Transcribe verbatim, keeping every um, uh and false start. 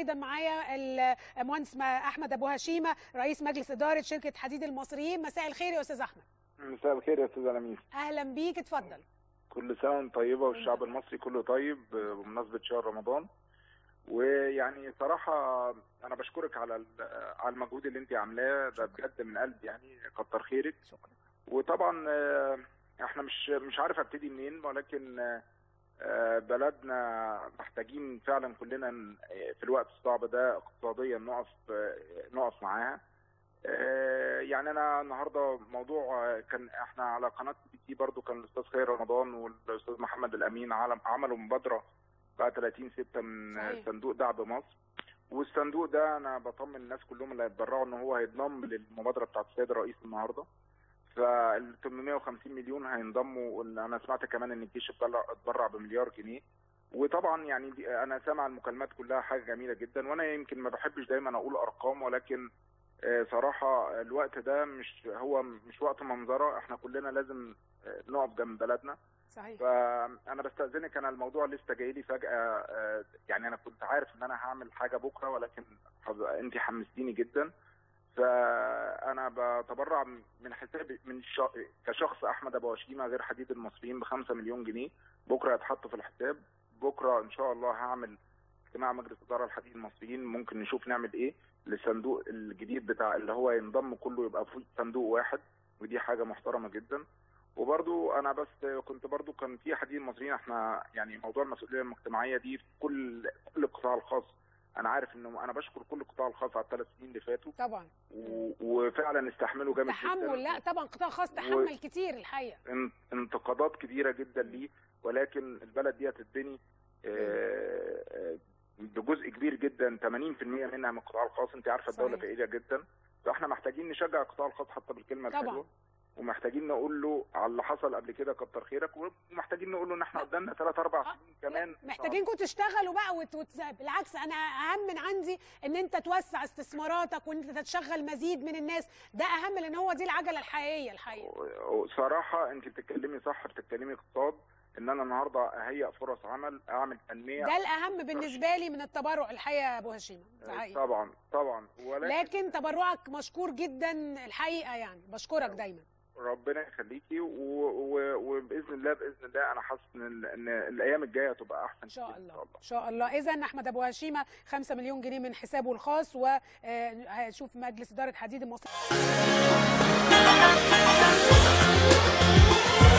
ايضا معايا المهندس احمد ابو هشيمه رئيس مجلس اداره شركه حديد المصريين. مساء الخير يا استاذ احمد. مساء الخير يا استاذ لميس. اهلا بيك، اتفضل. كل سنه وانت طيبه والشعب المصري كله طيب بمناسبه شهر رمضان. ويعني صراحه انا بشكرك على على المجهود اللي انت عاملاه ده بجد من قلبي، يعني كتر خيرك. شكرا. وطبعا احنا مش مش عارف ابتدي منين، ولكن بلدنا محتاجين فعلا كلنا في الوقت الصعب ده اقتصاديا نقف نقف معاها. يعني انا النهارده موضوع كان احنا على قناه بي تي برضو كان الاستاذ خير رمضان والاستاذ محمد الامين عملوا مبادره بعد ثلاثين ستة من صحيح. صندوق دعم مصر، والصندوق ده انا بطمن الناس كلهم اللي هيتبرعوا ان هو هيتضم للمبادره بتاعت السيد الرئيس النهارده. فال ثمانمائة وخمسين مليون هينضموا، انا سمعت كمان ان الجيش اتبرع بمليار جنيه. وطبعا يعني انا سامع المكالمات كلها حاجه جميله جدا، وانا يمكن ما بحبش دايما اقول ارقام، ولكن صراحه الوقت ده مش هو مش وقت منظره، احنا كلنا لازم نقف جنب بلدنا. صحيح. فانا بستاذنك، انا الموضوع لسه جاي لي فجاه، يعني انا كنت عارف ان انا هعمل حاجه بكره، ولكن انت حمستيني جدا. فانا بتبرع من حسابي من كشخص احمد ابو هشيمه غير حديد المصريين بخمسة مليون جنيه، بكره يتحطوا في الحساب. بكره ان شاء الله هعمل اجتماع مجلس اداره الحديد المصريين، ممكن نشوف نعمل ايه للصندوق الجديد بتاع اللي هو ينضم كله يبقى في صندوق واحد، ودي حاجه محترمه جدا. وبرضو انا بس كنت برضو كان في حديد المصريين احنا يعني موضوع المسؤوليه المجتمعيه دي في كل كل القطاع الخاص، انا عارف انه انا بشكر كل القطاع الخاص على الثلاث سنين اللي فاتوا طبعا، وفعلا استحملوا جامد جدا. تحمل، لا طبعا القطاع الخاص تحمل و... كتير الحقيقه، انتقادات كبيره جدا ليه، ولكن البلد دي هتتبني بجزء كبير جدا، ثمانين بالمئة منها من القطاع الخاص. انت عارفه الدوله فقيره جدا، فاحنا محتاجين نشجع القطاع الخاص حتى بالكلمه الحلوه، ومحتاجين نقول له على اللي حصل قبل كده كتر خيرك، ومحتاجين نقول له ان احنا قدامنا ثلاث اربع سنين كمان محتاجينكم تشتغلوا بقى وتساب. بالعكس انا اهم من عندي ان انت توسع استثماراتك وان انت تشغل مزيد من الناس، ده اهم، لان هو دي العجله الحقيقيه الحقيقه. صراحه انت بتتكلمي صح، بتتكلمي اقتصاد، ان انا النهارده اهيئ فرص عمل، اعمل تنميه، ده الاهم بالنسبه لي من التبرع الحقيقه يا ابو هشيمه. طبعا طبعا، ولكن لكن تبرعك مشكور جدا الحقيقه، يعني بشكرك دايما. ربنا يخليكي، وباذن الله باذن الله انا حاسس ان ان الايام الجايه تبقى احسن ان شاء الله ان شاء الله. اذا احمد ابو هشيمه خمسة مليون جنيه من حسابه الخاص، وهشوف مجلس اداره حديد المصريين.